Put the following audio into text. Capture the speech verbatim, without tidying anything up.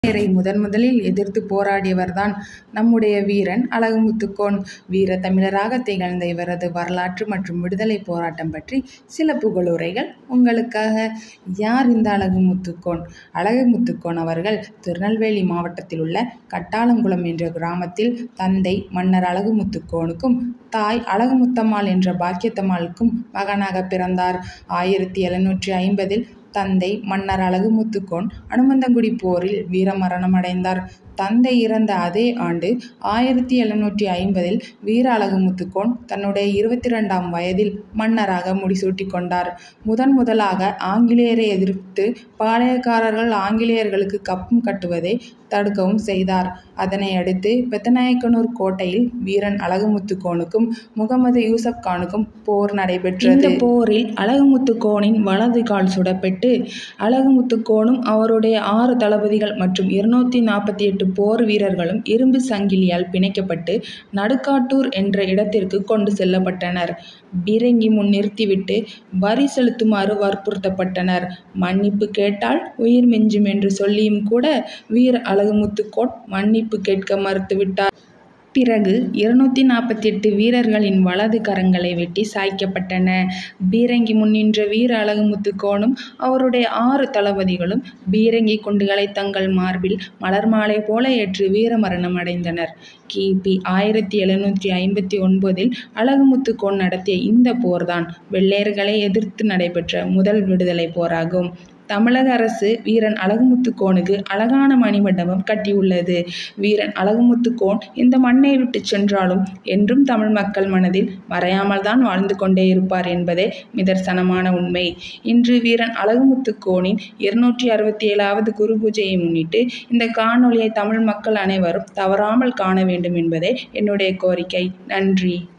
ஆங்கிலேயரை முதன் முதலில் எதிர்த்து போராடியவர்தான் நம்முடைய வீரன் அழகுமுத்துக்கோன். வீர தமிழராக திகழ்ந்த இவரது வரலாற்று மற்றும் விடுதலை போராட்டம் பற்றி சில புகழுரைகள் உங்களுக்காக. யார் இந்த அழகுமுத்துக்கோன்? அழகுமுத்துக்கோன் அவர்கள் திருநெல்வேலி மாவட்டத்தில் உள்ள கட்டாளங்குளம் என்ற கிராமத்தில் தந்தை மன்னர் அழகுமுத்துக்கோனுக்கும் தாய் அழகுமுத்தம்மாள் என்ற பாக்கியத்தம்மாளுக்கும் மகனாக பிறந்தார். ஆயிரத்தி எழுநூற்றி ஐம்பதில் தந்தை மன்னர் அழகுமுத்துக்கோன் அனுமந்தங்குடி போரில் வீரமரணம் அடைந்தார். தந்தை இறந்த அதே ஆண்டு ஆயிரத்தி எழுநூற்றி ஐம்பதில் வீர அழகுமுத்துக்கோன் தன்னுடைய இருபத்தி இரண்டாம் வயதில் மன்னராக முடிசூட்டி கொண்டார். முதன் முதலாக ஆங்கிலேயரை எதிர்த்து பாளையக்காரர்கள் ஆங்கிலேயர்களுக்கு கப்பம் கட்டுவதை தடுக்கவும் செய்தார். அதனை அடுத்து பெத்தநாயக்கனூர் கோட்டையில் வீரன் அழகுமுத்துக்கோனுக்கும் முகமது யூசப் கானுக்கும் போர் நடைபெற்றது. இந்த போரில் அழகுமுத்துக்கோனின் வலது கால் சுடப்பட்டு அழகுமுத்துக்கோனும் அவருடைய ஆறு தளபதிகள் மற்றும் இருநூத்தி நாற்பத்தி எட்டு போர் வீரர்களும் இரும்பு சங்கிலியால் பிணைக்கப்பட்டு நடுக்காட்டூர் என்ற இடத்திற்கு கொண்டு செல்லப்பட்டனர். பீரங்கி முன் நிறுத்திவிட்டு வரி செலுத்துமாறு வற்புறுத்தப்பட்டனர். மன்னிப்பு கேட்டால் உயிர் மிஞ்சும் என்று சொல்லியும் கூட வீர அழகுமுத்துக்கோன் மன்னிப்பு கேட்க மறுத்துவிட்டார். பிறகு இருநூத்தி நாற்பத்தி எட்டு வீரர்களின் வலது கரங்களை வெட்டி சாய்க்கப்பட்டன. பீரங்கி முன் நின்ற வீர அழகுமுத்துக்கோனும் அவருடைய ஆறு தளபதிகளும் பீரங்கி குண்டுகளை தங்கள் மார்பில் மலர் மாலை போல ஏற்று வீரமரணம் அடைந்தனர். கிபி ஆயிரத்தி எழுநூற்றி ஐம்பத்தி ஒன்பதில் அழகுமுத்துக்கோன் நடத்திய இந்த போர்தான் வெள்ளையர்களை எதிர்த்து நடைபெற்ற முதல் விடுதலை போராகும். தமிழக அரசு வீரன் அழகுமுத்துக்கோனுக்கு அழகான மணிமண்டபம் கட்டியுள்ளது. வீரன் அழகுமுத்துக்கோன் இந்த மண்ணை விட்டு சென்றாலும் என்றும் தமிழ் மக்கள் மனதில் மறையாமல் தான் வாழ்ந்து கொண்டே இருப்பார் என்பதே நிதர்சனமான உண்மை. இன்று வீரன் அழகுமுத்துக்கோனின் இருநூற்றி அறுபத்தி ஏழாவது குரு பூஜையை முன்னிட்டு இந்த காணொளியை தமிழ் மக்கள் அனைவரும் தவறாமல் காண வேண்டும் என்பதே என்னுடைய கோரிக்கை. நன்றி.